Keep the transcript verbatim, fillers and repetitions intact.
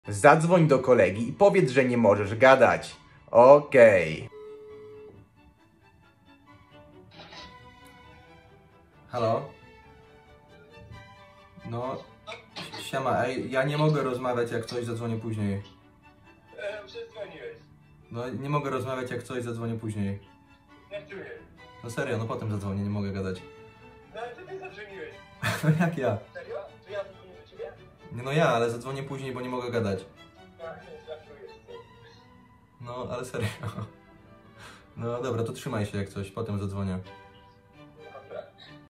Zadzwoń do kolegi i powiedz, że nie możesz gadać. Okej. Halo? No, siema, ej, ja nie mogę rozmawiać, jak coś, zadzwonię później. E, przedzwoniłeś. No, nie mogę rozmawiać, jak coś, zadzwonię później. Jak czuję? No serio, no potem zadzwonię, nie mogę gadać. No ale to ty zadzwoniłeś. No jak ja? Serio? To ja zadzwonię do ciebie? Nie, no ja, ale zadzwonię później, bo nie mogę gadać. Tak, nie żartujesz. No, ale serio. No dobra, to trzymaj się jak coś, potem zadzwonię.